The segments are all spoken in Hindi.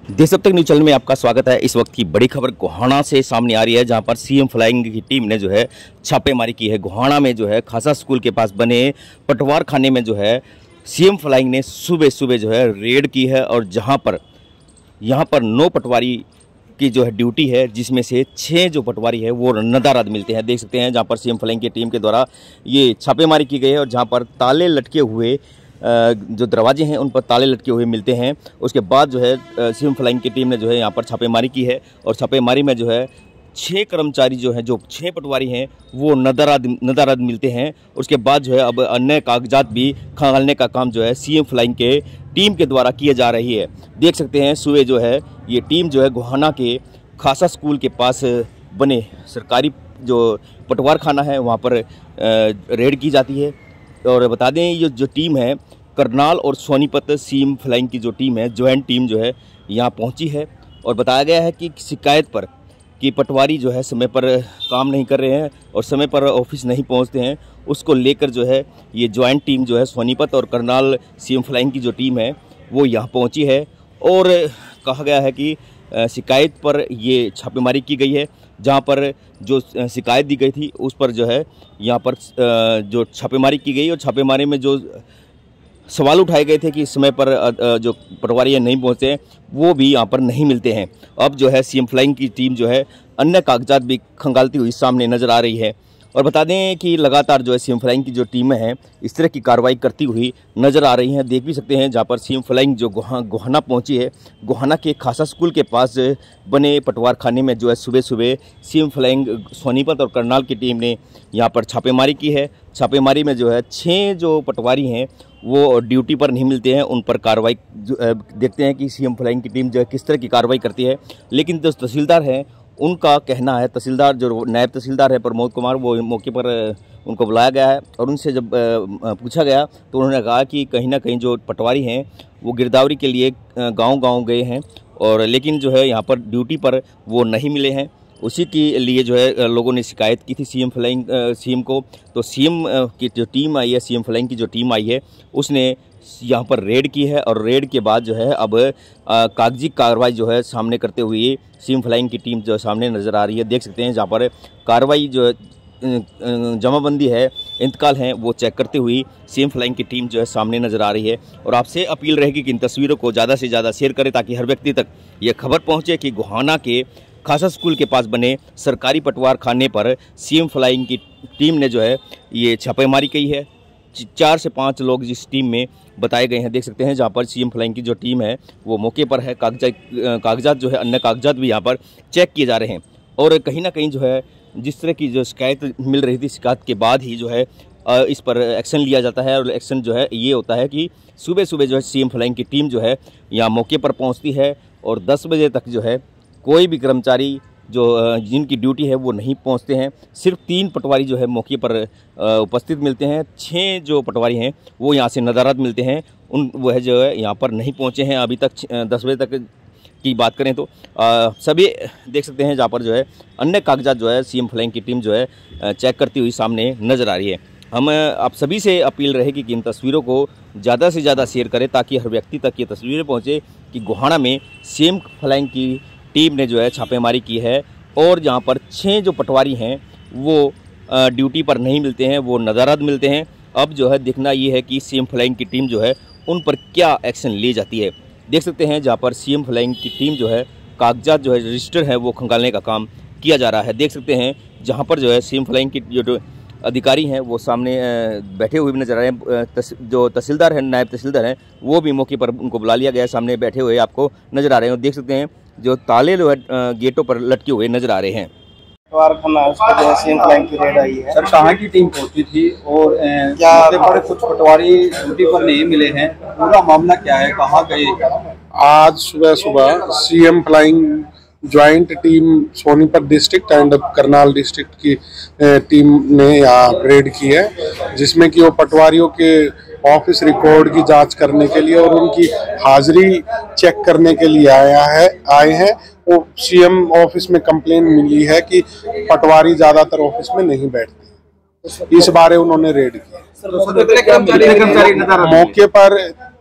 देश अब तक न्यूज चैनल में आपका स्वागत है। इस वक्त की बड़ी खबर गोहाना से सामने आ रही है, जहां पर सीएम फ्लाइंग की टीम ने जो है छापेमारी की है। गोहाना में जो है खासा स्कूल के पास बने पटवार खाने में जो है सीएम फ्लाइंग ने सुबह सुबह जो है रेड की है, और जहां पर यहां पर 9 पटवारी की जो है ड्यूटी है, जिसमें से 6 जो पटवारी है वो नदारद मिलते हैं। देख सकते हैं जहां पर सीएम फ्लाइंग की टीम के द्वारा ये छापेमारी की गई है, और जहां पर ताले लटके हुए जो दरवाजे हैं उन पर ताले लटके हुए मिलते हैं। उसके बाद जो है सीएम फ्लाइंग की टीम ने जो है यहाँ पर छापेमारी की है, और छापेमारी में जो है 6 कर्मचारी जो हैं, जो 6 पटवारी हैं वो नदारद मिलते हैं। उसके बाद जो है अब अन्य कागजात भी खंगालने का काम जो है सीएम फ्लाइंग के टीम के द्वारा किया जा रही है। देख सकते हैं सुबह जो है ये टीम जो है गोहाना के खासा स्कूल के पास बने सरकारी जो पटवार खाना है वहाँ पर रेड की जाती है। और बता दें ये जो टीम है करनाल और सोनीपत सीएम फ्लाइंग की जो टीम है, ज्वाइंट टीम जो है यहाँ पहुँची है, और बताया गया है कि शिकायत पर कि पटवारी जो है समय पर काम नहीं कर रहे हैं और समय पर ऑफिस नहीं पहुंचते हैं, उसको लेकर जो है ये ज्वाइंट टीम जो है सोनीपत और करनाल सीएम फ्लाइंग की जो टीम है वो यहाँ पहुंची है। और कहा गया है कि शिकायत पर ये छापेमारी की गई है। जहाँ पर जो शिकायत दी गई थी उस पर जो है यहाँ पर जो छापेमारी की गई, और छापेमारी में जो सवाल उठाए गए थे कि समय पर जो पटवारी नहीं पहुँचे वो भी यहाँ पर नहीं मिलते हैं। अब जो है सीएम फ्लाइंग की टीम जो है अन्य कागजात भी खंगालती हुई सामने नज़र आ रही है। और बता दें कि लगातार जो है सीएम फ्लाइंग की जो टीमें हैं इस तरह की कार्रवाई करती हुई नज़र आ रही हैं। देख भी सकते हैं जहाँ पर सीएम फ्लाइंग जो गोहाना पहुंची है, गोहाना के खासा स्कूल के पास बने पटवार खाने में जो है सुबह सुबह सीएम फ्लाइंग सोनीपत और करनाल की टीम ने यहाँ पर छापेमारी की है। छापेमारी में जो है 6 जो पटवारी हैं वो ड्यूटी पर नहीं मिलते हैं, उन पर कार्रवाई देखते हैं कि सीएम फ्लाइंग की टीम जो है किस तरह की कार्रवाई करती है। लेकिन जो तहसीलदार हैं उनका कहना है, तहसीलदार जो नायब तहसीलदार है प्रमोद कुमार, वो मौके पर उनको बुलाया गया है, और उनसे जब पूछा गया तो उन्होंने कहा कि कहीं ना कहीं जो पटवारी हैं वो गिरदावरी के लिए गांव-गांव गए हैं, और लेकिन जो है यहाँ पर ड्यूटी पर वो नहीं मिले हैं। उसी के लिए जो है लोगों ने शिकायत की थी सीएम को। तो सीएम की जो टीम आई है, सीएम फ्लाइंग की जो टीम आई है उसने यहाँ पर रेड की है, और रेड के बाद जो है अब कागजी कार्रवाई जो है सामने करते हुए सीएम फ्लाइंग की टीम जो सामने नज़र आ रही है। देख सकते हैं जहाँ पर कार्रवाई जो जमाबंदी है, इंतकाल हैं, वो चेक करते हुए सीएम फ्लाइंग की टीम जो है सामने नज़र आ रही है। और आपसे अपील रहेगी कि इन तस्वीरों को ज़्यादा से ज़्यादा शेयर करें, ताकि हर व्यक्ति तक ये खबर पहुँचे कि गोहाना के खासा स्कूल के पास बने सरकारी पटवार खाने पर सीएम फ्लाइंग की टीम ने जो है ये छापेमारी की है। 4 से 5 लोग जिस टीम में बताए गए हैं। देख सकते हैं जहाँ पर सीएम फ्लाइंग की जो टीम है वो मौके पर है। कागजात जो है अन्य कागजात भी यहाँ पर चेक किए जा रहे हैं। और कहीं ना कहीं जो है जिस तरह की जो शिकायत मिल रही थी, शिकायत के बाद ही जो है इस पर एक्शन लिया जाता है। और एक्शन जो है ये होता है कि सुबह सुबह जो है सीएम फ्लाइंग की टीम जो है यहाँ मौके पर पहुँचती है, और 10 बजे तक जो है कोई भी कर्मचारी जो जिनकी ड्यूटी है वो नहीं पहुंचते हैं। सिर्फ 3 पटवारी जो है मौके पर उपस्थित मिलते हैं। 6 जो पटवारी हैं वो यहाँ से नदारद मिलते हैं, वो है जो है यहाँ पर नहीं पहुंचे हैं अभी तक। 10 बजे तक की बात करें तो सभी देख सकते हैं जहाँ पर जो है अन्य कागजात जो है सीएम फ्लाइंग की टीम जो है चेक करती हुई सामने नज़र आ रही है। हम आप सभी से अपील रहेगी कि इन तस्वीरों को ज़्यादा से ज़्यादा शेयर करें, ताकि हर व्यक्ति तक ये तस्वीरें पहुँचे कि गोहाना में सीएम फ्लाइंग की टीम ने जो है छापेमारी की है, और जहाँ पर 6 जो पटवारी हैं वो ड्यूटी पर नहीं मिलते हैं, वो नदारद मिलते हैं। अब जो है देखना ये है कि सीएम फ्लाइंग की टीम जो है उन पर क्या एक्शन ली जाती है। देख सकते हैं जहाँ पर सीएम फ्लाइंग की टीम जो है कागजात जो है रजिस्टर है वो खंगालने का काम किया जा रहा है। देख सकते हैं जहाँ पर जो है सीएम फ्लाइंग की जो अधिकारी हैं वो सामने बैठे हुए भी नजर आ रहे हैं। जो तहसीलदार हैं, नायब तहसीलदार हैं, वो भी मौके पर उनको बुला लिया गया है, सामने बैठे हुए आपको नज़र आ रहे हैं। देख सकते हैं जो ताले जो है गेटों पर लटके हुए नजर आ रहे हैं। सीएम फ्लाइंग की रेड आई है सर, कहाँ की टीम पहुंची थी और क्या पर कुछ पटवारी ड्यूटी पर नहीं मिले हैं, पूरा मामला क्या है, कहाँ गए? आज सुबह सुबह CM flying joint team Sonipat district and Karnal district की टीम ने यहाँ रेड की है, जिसमें कि वो पटवारियों के ऑफिस रिकॉर्ड की जांच करने के लिए और उनकी हाजिरी चेक करने के लिए आए हैं। वो सीएम ऑफिस में कंप्लेन मिली है कि पटवारी ज्यादातर ऑफिस में नहीं बैठते, इस बारे उन्होंने रेड की। मौके मौके पर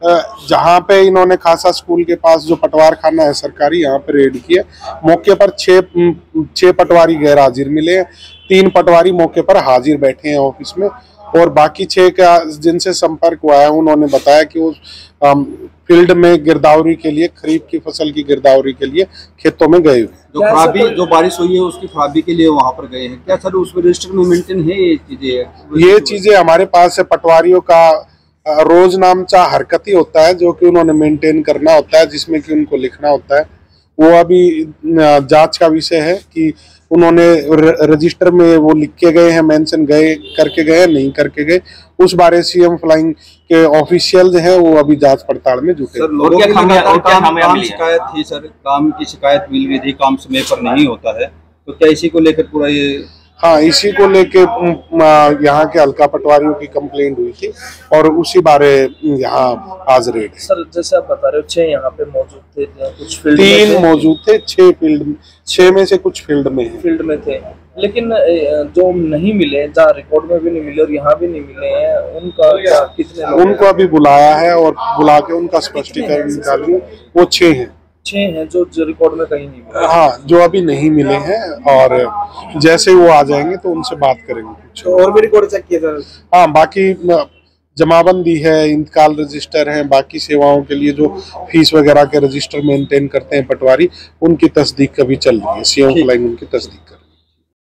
जहाँ पे इन्होंने खासा स्कूल के पास जो पटवार खाना है सरकारी, यहाँ पे रेड किया। मौके पर छह पटवारी गैर हाजिर मिले हैं, 3 पटवारी मौके पर हाजिर बैठे हैं ऑफिस में, और बाकी 6 का जिनसे संपर्क हुआ है उन्होंने बताया कि वो फील्ड में गिरदावरी के लिए, खरीफ की फसल की गिरदावरी के लिए खेतों में गए हुए। जो बारिश हुई है उसकी खराबी के लिए वहाँ पर गए हैं, क्या सर उसमें रजिस्टर में मेंटेन है ये चीजें हमारे पास है। पटवारियों का रोज नामचा हरकत ही होता है जो कि उन्होंने मेंटेन करना होता है, जिसमें कि उनको लिखना होता है। वो अभी जांच का विषय है कि उन्होंने रजिस्टर में वो लिख के गए हैं, मेंशन गए करके गए, नहीं करके गए, उस बारे सीएम फ्लाइंग के ऑफिशियल हैं वो अभी जांच पड़ताल में जुटे। काम शिकायत थी सर, काम की शिकायत मिल रही थी, काम समय पर नहीं होता है, तो क्या इसी को लेकर पूरा ये? हाँ, इसी को लेके यहाँ के हल्का पटवारियों की कंप्लेंट हुई थी और उसी बारे यहाँ आज रेड है। सर जैसे आप बता रहे हो 6 यहाँ पे मौजूद थे, कुछ फील्ड 3 मौजूद थे, 6 में से कुछ फील्ड में थे, लेकिन जो नहीं मिले, जहाँ रिकॉर्ड में भी नहीं मिले और यहाँ भी नहीं मिले हैं, उनका कितने लोग? उनको अभी बुलाया है और बुला के उनका स्पष्टीकरण निकालेंगे। वो 6 हैं जो रिकॉर्ड में कहीं नहीं मिले। हाँ, जो अभी नहीं मिले हैं, और जैसे वो आ जाएंगे तो उनसे बात करेंगे कुछ। और भी रिकॉर्ड चेक किए सर? हाँ, बाकी जमाबंदी है, इंतकाल रजिस्टर है, बाकी सेवाओं के लिए जो फीस वगैरह के रजिस्टर मेंटेन करते हैं पटवारी, उनकी तस्दीक अभी चल रही है। सीएम फ्लाइंग उनकी तस्दीक कर